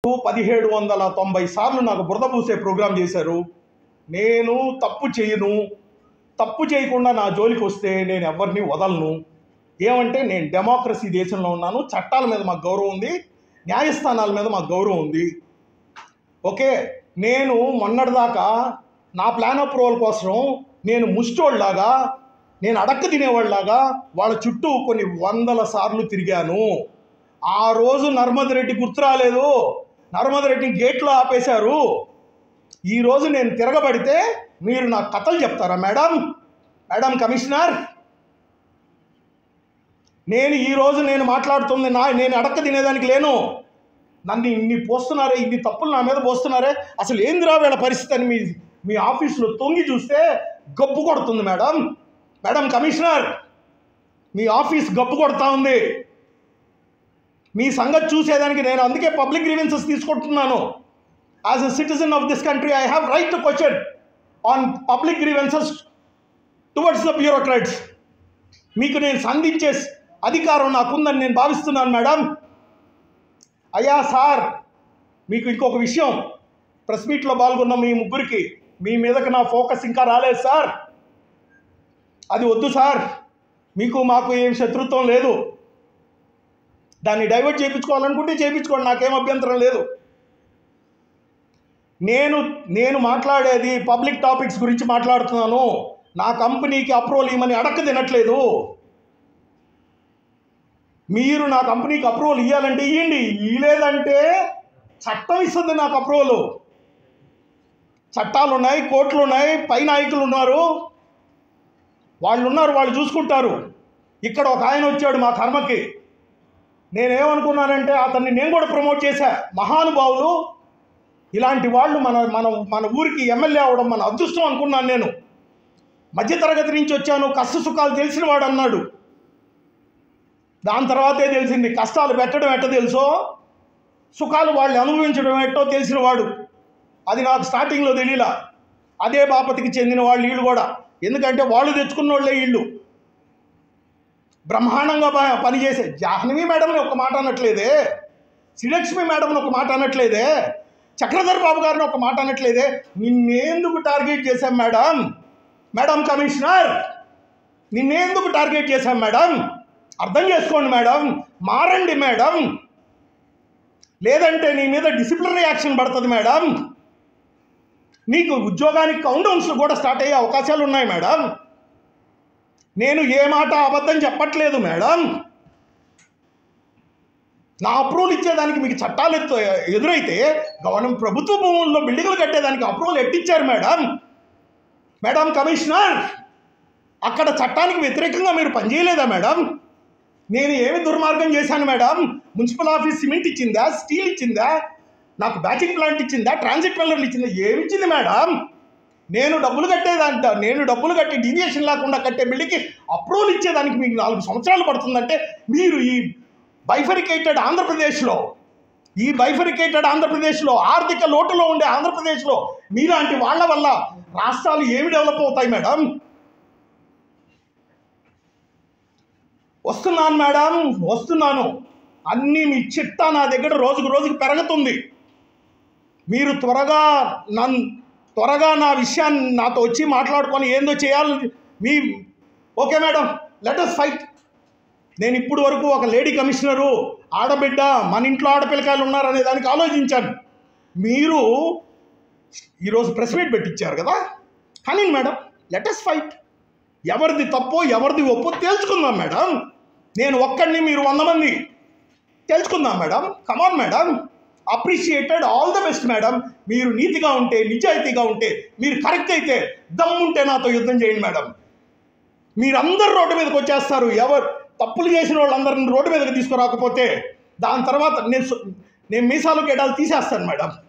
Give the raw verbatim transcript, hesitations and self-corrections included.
పదిహేడు వందల తొంభై సార్లు నాకు బురద పూసే ప్రోగ్రాం చేశారు. నేను తప్పు చేయను, తప్పు చేయకుండా నా జోలికి వస్తే నేను ఎవరిని వదలను. ఏమంటే నేను డెమోక్రసీ దేశంలో ఉన్నాను, చట్టాల మీద మాకు గౌరవం ఉంది, న్యాయస్థానాల మీద మాకు గౌరవం ఉంది. ఓకే, నేను మొన్నటిదాకా నా ప్లాన్ అప్రూవల్ కోసం నేను ముష్టోళ్ళలాగా, నేను అడక్క తినేవాళ్ళలాగా వాళ్ళ చుట్టూ కొన్ని వందల సార్లు తిరిగాను. ఆ రోజు నర్మద్ రెడ్డి గుర్తు రాలేదు, నర్మద్ రెడ్డిని గేట్లో ఆపేశారు. ఈరోజు నేను తిరగబడితే మీరు నాకు కథలు చెప్తారా మేడం? మేడం కమిషనర్, నేను ఈరోజు నేను మాట్లాడుతుంది నా నేను అడక్క తినేదానికి లేను. నన్ను ఇన్ని పోస్తున్నారే, ఇన్ని తప్పులు నా మీద పోస్తున్నారే, అసలు ఏందిరా వీళ్ళ పరిస్థితి అని మీ మీ ఆఫీసులో తొంగి చూస్తే గబ్బు కొడుతుంది మేడం. మేడం కమిషనర్, మీ ఆఫీస్ గబ్బు కొడతా ఉంది. మీ సంగతి చూసేదానికి నేను అందుకే పబ్లిక్ గ్రీవెన్సెస్ తీసుకుంటున్నాను. As a citizen of this country I have right to question on public grievances towards the bureaucrats. మీకు నేను సంధించే అధికారం నాకుందని నేను భావిస్తున్నాను మేడం. అయ్యా సార్, మీకు ఇంకొక విషయం, ప్రెస్ మీట్లో పాల్గొన్న మీ ముగ్గురికి మీ మీదకి నా ఫోకస్ ఇంకా రాలేదు సార్. అది వద్దు సార్, మీకు మాకు ఏం శత్రుత్వం లేదు. దాన్ని డైవర్ట్ చేయించుకోవాలనుకుంటే చేయించుకోండి, నాకేం అభ్యంతరం లేదు. నేను నేను మాట్లాడేది పబ్లిక్ టాపిక్స్ గురించి మాట్లాడుతున్నాను. నా కంపెనీకి అప్రూవల్ ఇవ్వమని అడక్క తినట్లేదు. మీరు నా కంపెనీకి అప్రూవల్ ఇవ్వాలంటే ఇవ్వండి, ఇవ్వలేదంటే చట్టం ఇస్తుంది నాకు అప్రూవల్. చట్టాలు ఉన్నాయి, కోర్టులు ఉన్నాయి, పై నాయకులు ఉన్నారు, వాళ్ళు ఉన్నారు, వాళ్ళు చూసుకుంటారు. ఇక్కడ ఒక ఆయన వచ్చాడు మా కర్మకి, నేనేమనుకున్నానంటే అతన్ని నేను కూడా ప్రమోట్ చేశా. మహానుభావులు ఇలాంటి వాళ్ళు మన మన మన ఊరికి ఎమ్మెల్యే అవడం మన అదృష్టం అనుకున్నాను. నేను మధ్యతరగతి నుంచి వచ్చాను, కష్ట సుఖాలు తెలిసిన వాడు అన్నాడు. దాని తర్వాతే తెలిసింది కష్టాలు పెట్టడం ఎట్టో తెలుసో, సుఖాలు వాళ్ళు అనుభవించడం ఎట్టో తెలిసిన వాడు. అది నాకు స్టార్టింగ్లో తెలియలా. అదే బాపతికి చెందిన వాళ్ళు వీళ్ళు కూడా, ఎందుకంటే వాళ్ళు తెచ్చుకున్న వాళ్ళే వీళ్ళు. బ్రహ్మాండంగా పనిచేసే జాహ్నవి మేడంని ఒక మాట అనట్లేదే, శ్రీలక్ష్మి మేడంని ఒక మాట అనట్లేదే, చక్రధర్ బాబు గారిని ఒక మాట అనట్లేదే. నిన్నేందుకు టార్గెట్ చేశాం మేడం? మేడం కమిషనర్, నిన్నేందుకు టార్గెట్ చేశాం మేడం? అర్థం చేసుకోండి మేడం, మారండి మేడం, లేదంటే నీ మీద డిసిప్లినరీ యాక్షన్ పడుతుంది మేడం. నీకు ఉద్యోగానికి కౌంటౌన్స్ కూడా స్టార్ట్ అయ్యే అవకాశాలు ఉన్నాయి మేడం. నేను ఏ మాట అబద్ధం చెప్పట్లేదు మేడం. నా అప్రూవల్ ఇచ్చేదానికి మీకు చట్టాలు ఎదురైతే గవర్నమెంట్ ప్రభుత్వ భూముల్లో బిల్డింగ్లు కట్టేదానికి అప్రూవల్ ఎట్టిచ్చారు మేడం? మేడం కమిషనర్, అక్కడ చట్టానికి వ్యతిరేకంగా మీరు పనిచేయలేదా మేడం? నేను ఏమి దుర్మార్గం చేశాను మేడం? మున్సిపల్ ఆఫీస్ సిమెంట్ ఇచ్చిందా, స్టీల్ ఇచ్చిందా, నాకు బ్యాచింగ్ ప్లాంట్ ఇచ్చిందా, ట్రాన్సిట్ పిల్లర్లు ఇచ్చిందా, ఏమిచ్చింది మేడం? నేను డబ్బులు కట్టేదంట, నేను డబ్బులు కట్టి డీవియేషన్ లేకుండా కట్టే బిల్డింగ్కి అప్రూవల్ ఇచ్చేదానికి మీకు నాలుగు సంవత్సరాలు పడుతుందంటే, మీరు ఈ బైఫరికేటెడ్ ఆంధ్రప్రదేశ్లో ఈ బైఫరికేటెడ్ ఆంధ్రప్రదేశ్లో ఆర్థిక లోటులో ఉండే ఆంధ్రప్రదేశ్లో మీలాంటి వాళ్ళ వల్ల రాష్ట్రాలు ఏమి డెవలప్ అవుతాయి మేడం? వస్తున్నాను మేడం, వస్తున్నాను. అన్నీ మీ చిట్టా నా దగ్గర రోజుకు రోజుకు పెరుగుతుంది. మీరు త్వరగా నన్ను త్వరగా నా విషయాన్ని నాతో వచ్చి మాట్లాడుకొని ఏందో చేయాలి మీ. Okay madam, let us fight. నేను ఇప్పుడు వరకు ఒక లేడీ కమిషనరు, ఆడబిడ్డ, మన ఇంట్లో ఆడపిల్లకాయలు ఉన్నారనే దానికి ఆలోచించాను. మీరు ఈరోజు ప్రెస్ మీట్ పెట్టించారు కదా, కానీ మేడం లెట్ us ఫైట్. ఎవరిది తప్పో ఎవరిది ఒప్పో తెలుసుకుందాం మేడం. నేను ఒక్కడిని, మీరు వంద మంది, తెలుసుకుందాం మేడం. Come on madam, appreciated, all the best madam. మీరు నీతిగా ఉంటే, నిజాయితీగా ఉంటే, మీరు కరెక్ట్ అయితే, దమ్ముంటే నాతో యుద్ధం చేయండి మేడం. మీరందరూ రోడ్డు మీదకి వచ్చేస్తారు. ఎవరు తప్పులు చేసిన వాళ్ళందరిని రోడ్డు మీదకి తీసుకురాకపోతే దాని తర్వాత నేను నేను మీసాలు గెడాలు తీసేస్తాను మేడం.